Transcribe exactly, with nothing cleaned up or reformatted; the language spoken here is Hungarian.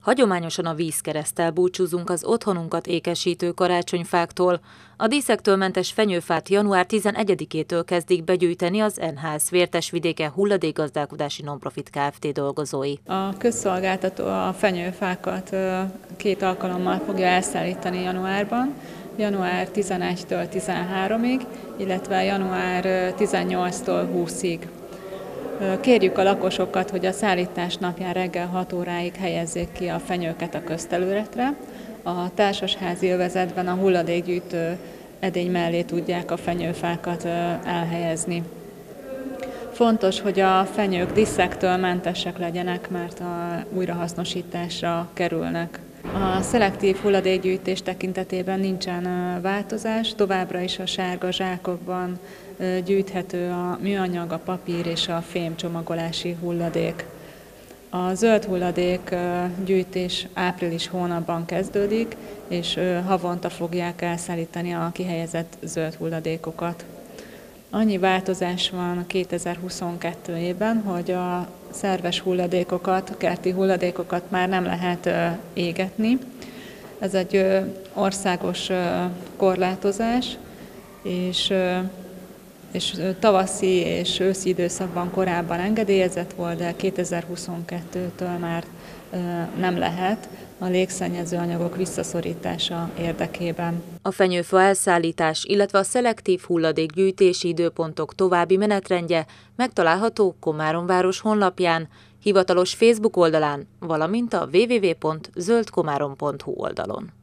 Hagyományosan a vízkereszttel búcsúzunk az otthonunkat ékesítő karácsonyfáktól. A díszektől mentes fenyőfát január tizenegyedikétől kezdik begyűjteni az en há es Vértesvidéke hulladékgazdálkodási nonprofit Kft. Dolgozói. A közszolgáltató a fenyőfákat két alkalommal fogja elszállítani januárban, január tizenegyedikétől tizenharmadikáig, illetve január tizennyolcadikántól húszadikáig. Kérjük a lakosokat, hogy a szállítás napján reggel hat óráig helyezzék ki a fenyőket a közterületre. A társasházi övezetben a hulladékgyűjtő edény mellé tudják a fenyőfákat elhelyezni. Fontos, hogy a fenyők díszektől mentesek legyenek, mert a újrahasznosításra kerülnek. A szelektív hulladékgyűjtés tekintetében nincsen változás, továbbra is a sárga zsákokban gyűjthető a műanyag, a papír és a fém csomagolási hulladék. A zöld hulladék gyűjtés április hónapban kezdődik, és havonta fogják elszállítani a kihelyezett zöld hulladékokat. Annyi változás van kétezer-huszonkettőben, hogy a szerves hulladékokat, a kerti hulladékokat már nem lehet égetni. Ez egy országos korlátozás, és, és tavaszi és őszi időszakban korábban engedélyezett volt, de kétezer-huszonkettőtől már nem lehet a légszennyező anyagok visszaszorítása érdekében. A fenyőfa elszállítás, illetve a szelektív hulladékgyűjtési időpontok további menetrendje megtalálható Komáromváros honlapján, hivatalos Facebook oldalán, valamint a double-u double-u double-u pont zöld komárom pont hu oldalon.